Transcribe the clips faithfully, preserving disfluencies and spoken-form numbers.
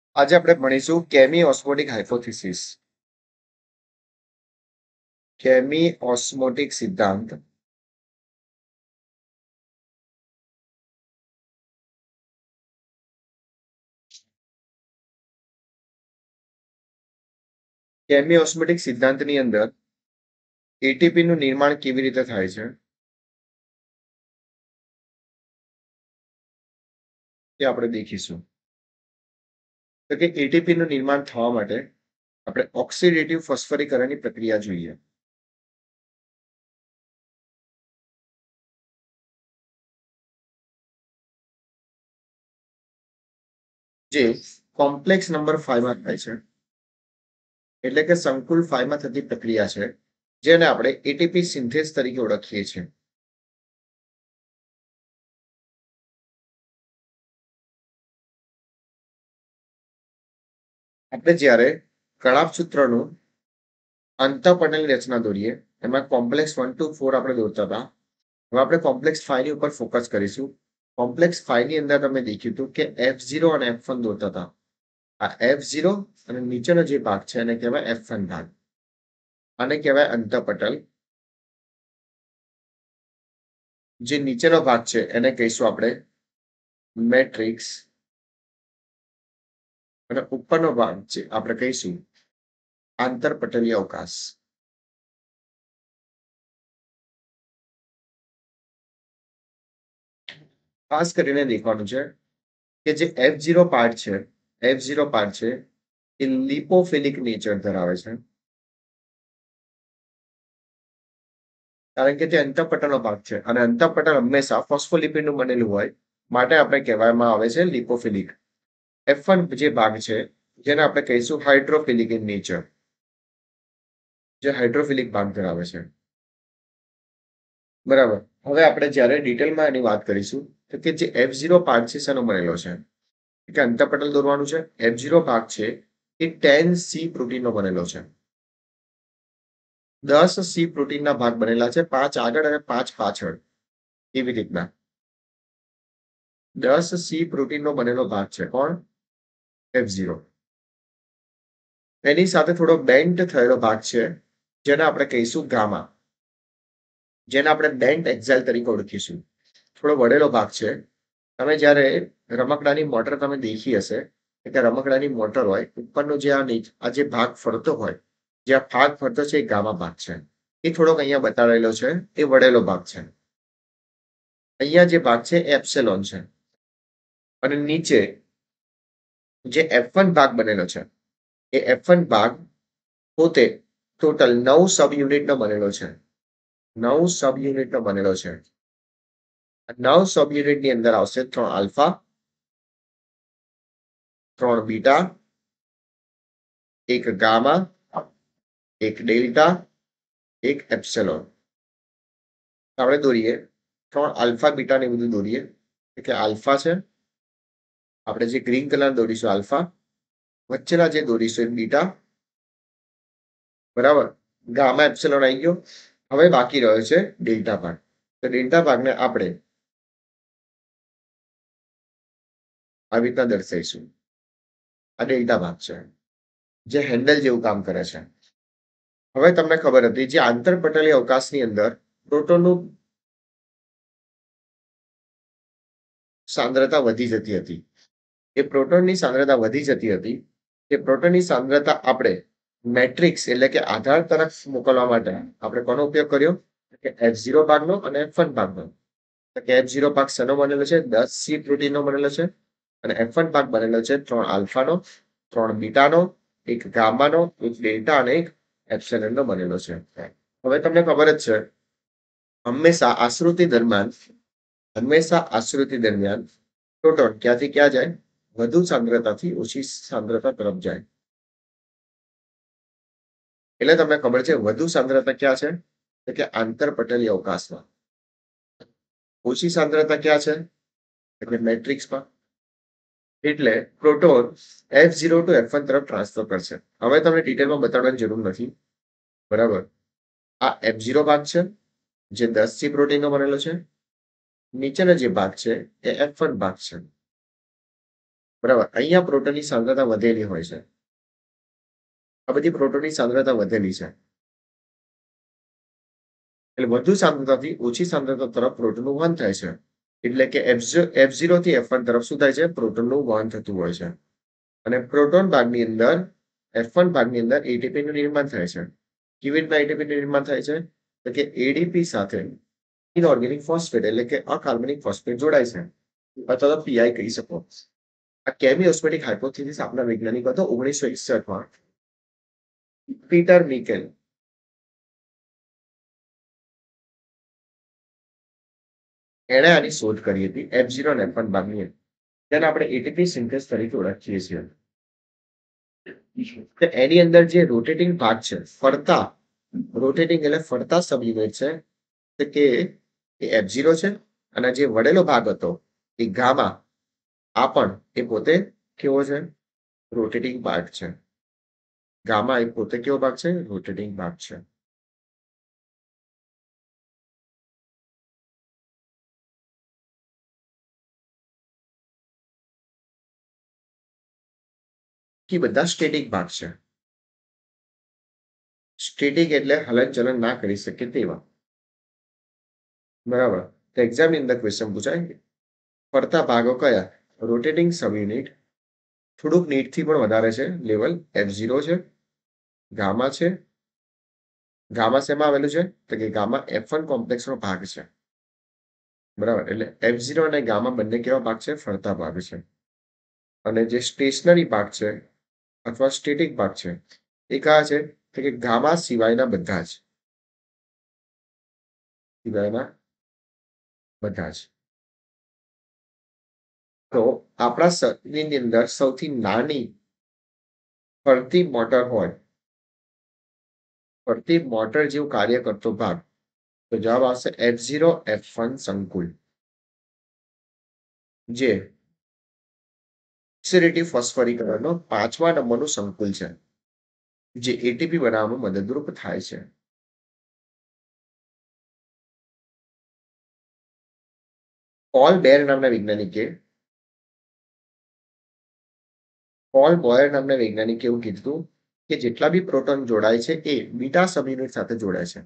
આજે આપણે ભણીશું chemiosmotic hypothesis. Chemiosmotic સિદ્ધાંત. કેમી ઓસ્મોટિક સિદ્ધાંતની અંદર એટીપી નું નિર્માણ કેવી રીતે થાય છે તે આપણે દેખીશું. તો કે એટીપી નું નિર્માણ થવા માટે આપણે ઓક્સિડેટિવ ફોસ્ફરીકરણની પ્રક્રિયા જોઈએ. જે કોમ્પ્લેક્સ નંબર ફાઈવ માં થાય છે, એટલે કે સંકુલ ફાઈવ માં થતી પ્રક્રિયા છે, જેને આપણે એટીપી સિન્થેસ તરીકે ઓળખીએ છીએ. આપણે જ્યારે કણાભ સૂત્રનું અંતઃપટલની રચના દોરીએ, એમાં કોમ્પ્લેક્સ વન ટુ ફોર આપણે દોરતા હતા. હવે આપણે કોમ્પ્લેક્સ ફાઈવ ની ઉપર ફોકસ કરીશું. કોમ્પ્લેક્સ ફાઈવ ની અંદર તમે દેખ્યું હતું કે એફ ઝીરો અને એફ વન દોરતા હતા. આ એફ ઝીરો અને નીચેનો જે ભાગ છે એને કહેવાય એફ વન ભાગ. આને કહેવાય અંતઃપટલ. જે નીચેનો ભાગ છે એને કહીશું આપણે મેટ્રિક્સ, અને ઉપરનો ભાગ છે આપણે કહીશું આંતરપટલીય અવકાશ. ખાસ કરીને દેખવાનું છે કે જે એફ ઝીરો પાર્ટ છે એફ ઝીરો પાર્ટ છે એ લિપોફિલિક નેચર ધરાવે છે, કારણ કે તે અંતઃપટલનો ભાગ છે અને અંતઃપટલ હંમેશા ફોસ્ફોલિપિડનું બનેલું હોય, માટે આપણે કહેવામાં આવે છે લિપોફિલિક. એફ વન જે ભાગ છે જેને આપણે કહીશું હાઇડ્રોફિલિક ઇન નેચર, જે હાઇડ્રોફિલિક ભાગ ધરાવે છે. બરાબર. હવે આપણે જ્યારે ડિટેલમાં એની વાત કરીશું તો કે જે એફ ઝીરો પાર્ટ છે શેનો બનેલો છે, કે અંતઃપટલ દોરવાનું છે. એફ ઝીરો ભાગ છે એ ટેન સી પ્રોટીનનો બનેલો છે. દસ સી પ્રોટીનના ભાગ બનેલા છે, પાંચ આગળ અને પાંચ પાછળ, એવી રીતના દસ સી પ્રોટીનનો બનેલો ભાગ છે. કોણ? F zero. એની સાથે થોડો બેન્ટ થયેલો ભાગ છે જેને આપણે કહીશું ગામા, જેને આપણે બેન્ટ એક્ઝાઇલ તરીકે ઓળખીશું. થોડો વળેલો ભાગ છે. તમે જ્યારે રમકડાની મોટર તમે દેખી હશે કે રમકડાની મોટર હોય, ઉપરનો જે આ નીચ આ જે ભાગ ફરતો હોય, જે આ ભાગ ફરતો છે એ ગામા ભાગ છે. એ થોડોક અહીંયા બતાડેલો છે, એ વળેલો ભાગ છે. અહીંયા જે ભાગ છે એ એપ્સેલોન છે, અને નીચે જે એફ વન ભાગ બનેલો છે એ એફ વન ભાગ પોતે ટોટલ નવ સબ યુનિટનો બનેલો છે. નવ સબ યુનિટનો બનેલો છે. નવ સબ યુનિટની અંદર આવશે ત્રણ આલ્ફા, ત્રણ બીટા, એક ગામા, એક ડેલ્ટા, એક એપ્સેલોન. આપણે દોરીએ ત્રણ આલ્ફા બીટા ને બધું દોરીએ, એટલે આલ્ફા છે, આપણે જે ગ્રીન કલર દોરીશું આલ્ફા, વચ્ચેના જે દોરીશું એ બીટા, બરાબર. ગામા એપ્સેલોન આવી ગયો. હવે બાકી રહ્યો છે ડેલ્ટા ભાગ. તો ડેલ્ટા ભાગને આપણે આવી રીતના દર્શાવીશું. આ ડેલ્ટા ભાગ છે, જે હેન્ડલ જેવું કામ કરે છે. હવે તમને ખબર હતી જે આંતરપટલીય અવકાશની અંદર પ્રોટોનનું સાંદ્રતા વધી જતી હતી. એ પ્રોટોનની સાંદ્રતા વધી જતી હતી. એ પ્રોટોનની સાંદ્રતા આપણે મેટ્રિક્સ એટલે કે આધાર તરફ મોકલવા માટે આપણે કોનો ઉપયોગ કર્યો, કે એફ ઝીરો ભાગનો અને એફ વન ભાગનો. કે એફ ઝીરો ભાગ શેનો બનેલો છે? દસ સી પ્રોટીનનો બનેલો છે. અને એફ વન ભાગ બનેલો છે ત્રણ આલ્ફાનો, ત્રણ બીટાનો, એક ગામાનો, એક ડેલ્ટા અને એક એપ્સિલોનનો બનેલો છે. હવે તમને ખબર જ છે હંમેશા આશ્રુતિ દરમિયાન હંમેશા આશ્રુતિ દરમિયાન પ્રોટોન ક્યાંથી ક્યાં જાય? વધુ સાંદ્રતાથી ઓછી સાંદ્રતા તરફ જાય. એટલે તમને ખબર છે વધુ સાંદ્રતા ક્યાં છે? તો કે આંતરપટલીય અવકાશમાં. ઓછી સાંદ્રતા ક્યાં છે? એટલે મેટ્રિક્સમાં. એટલે proton F zero to F one તરફ ટ્રાન્સફર કરશે. હવે તમને ડિટેલમાં બતાવવાની જરૂર નથી, બરાબર. આ એફ ઝીરો ભાગ છે જે દસ સી પ્રોટીનનો બનેલો છે. નીચેનો જે ભાગ છે એ એફ વન ભાગ છે. બરાબર. અહીંયા પ્રોટોનની સાંદ્રતા વધેલી હોય છે. આ બધી પ્રોટોનની સાંદ્રતા વધેલી છે. એટલે વધુ સાંદ્રતાથી ઓછી સાંદ્રતા તરફ પ્રોટોનનું વહન થાય છે. એટલે કે એફ ઝીરો થી એફ વન તરફ શું થાય છે? પ્રોટોનનું વહન થતું હોય છે. અને પ્રોટોન ભાગની અંદર એફ વન ભાગની અંદર એટીપીનું નિર્માણ થાય છે. કેવી રીતના એટીપીનું નિર્માણ થાય છે? તો કે એડીપી સાથે ઇનઓર્ગેનિક ફોસ્ફેટ એટલે કે અકાર્બનિક ફોસ્ફેટ જોડાય છે. અથવા તો પીઆઈ કહી શકો. આ કેમિઓસ્મેટિક હાઇપોથેસિસ આપણા વૈજ્ઞાનિકો હતો ઓગણીસો એકસઠ માં પીટર મિકેલ એણે આની શોધ કરી હતી એફ ઝીરો અને એફ વન ભાગની અંદર. જેને આપણે એટીપી સિન્થેસ તરીકે ઓળખીએ છીએ. તો એની અંદર જે રોટેટિંગ ભાગ છે ફરતા રોટેટિંગ એટલે ફરતા સબ યુનિટ છે તો કે એફ ઝીરો છે અને જે વડેલો ભાગ હતો એ ગામા આ પણ એ પોતે કેવો છે? રોટેટિંગ ભાગ છે. ગામા એ પોતે કેવો ભાગ છે? રોટેટિંગ ભાગ છે. કે બધા સ્ટેટિક ભાગ છે. સ્ટેટિક એટલે હલનચલન ના કરી શકે તેવા. બરાબર. તો એક્ઝામની અંદર ક્વેશ્ચન પૂછાય ફરતા ભાગો કયા? રોટેટિંગ સબ યુનિટ થોડુંક નીટથી પણ વધારે છે લેવલ એફ ઝીરો છે, ગામા છે. ગામા શેમાં આવેલું છે? તો કે ગામા એફ વન કોમ્પ્લેક્સનો ભાગ છે. બરાબર. એટલે એફ ઝીરો અને ગામા બંને કેવા ભાગ છે? ફરતા ભાગ છે. અને જે સ્ટેશનરી ભાગ છે અથવા સ્ટેટિક ભાગ છે એ કયા છે? તો કે ગામા સિવાયના બધા જ સિવાયના બધા જ. તો આપણા શરીરની અંદર સૌથી નાની ફરતી મોટર હોય ફરતી મોટર જેવું કાર્ય કરતો ભાગ તો જવાબ આવશે એફ ઝીરો એફ વન સંકુલ જે ઓક્સિડેટિવ ફોસ્ફરીકરણનો પાંચમા નંબરનું સંકુલ છે જે એટીપી બનાવવામાં મદદરૂપ થાય છે. પોલ બેર નામના વૈજ્ઞાનિકે પોલ બોયર નામના વૈજ્ઞાનિકે એવું કીધું કે જેટલા બી પ્રોટોન જોડાય છે એ બીટા સબયુનિટ સાથે જોડાય છે.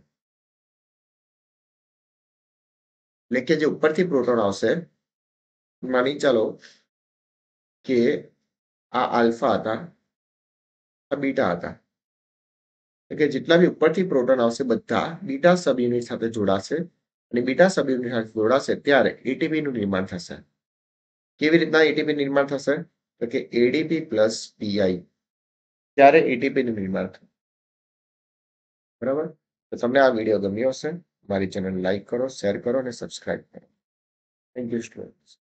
એટલે કે જે ઉપરથી પ્રોટોન આવશે માની ચાલો કે આ આલ્ફા હતા આ બીટા હતા. કે જેટલા બી ઉપરથી પ્રોટોન આવશે બધા બીટા સબયુનિટ સાથે જોડાશે અને બીટા સબયુનિટ સાથે જોડાશે ત્યારે એટીપી નું નિર્માણ થશે. કેવી રીતના એટીપી નિર્માણ થશે? તો કે એડીપી પ્લસ પીઆઈ ત્યારે એટીપી નું નિર્માણ થશે. બરાબર. તો તમને આ વિડીયો ગમ્યો હશે મારી ચેનલ લાઈક કરો, શેર કરો અને સબસ્ક્રાઇબ કરો. Thank you students.